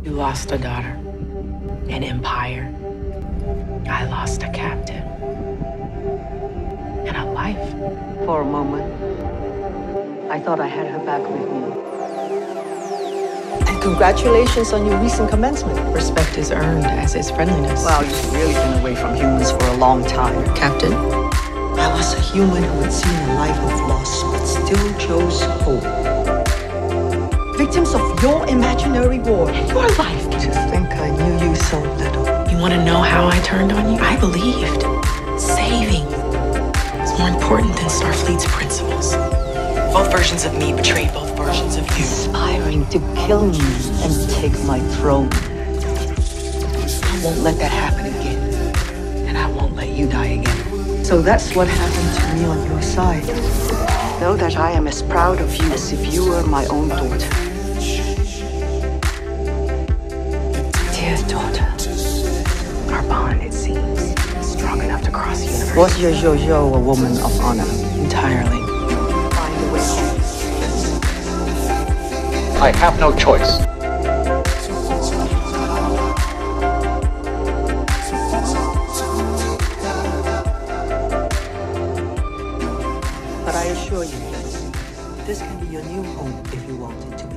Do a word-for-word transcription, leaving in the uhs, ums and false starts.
You lost a daughter, an empire. I lost a captain, and a life. For a moment, I thought I had her back with me. And congratulations on your recent commencement. Respect is earned, as is friendliness. Wow, you've really been away from humans for a long time. Captain? I was a human who had seen a life of loss, but still chose hope. Victims of your imaginary war, your life. To think I knew you so little. You want to know how I turned on you? I believed. Saving is more important than Starfleet's principles. Both versions of me betrayed both versions of you. Aspiring to kill me and take my throne. I won't let that happen again. And I won't let you die again. So that's what happened to me on your side. Know that I am as proud of you as if you were my own daughter. Dear daughter, our bond, it seems, is strong enough to cross the universe. Was your Georgiou a woman of honor? Entirely. Find a way home. I have no choice. But I assure you, this can be your new home if you want it to be.